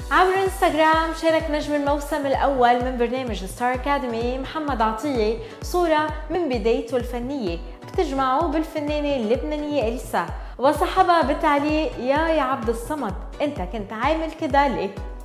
عبر انستغرام شارك نجم الموسم الأول من برنامج ستار أكاديمي محمد عطية صورة من بدايته الفنية بتجمعه بالفنانة اللبنانية إليسا، وصحبها بالتعليق: يا عبد الصمد انت كنت عامل كده ليه؟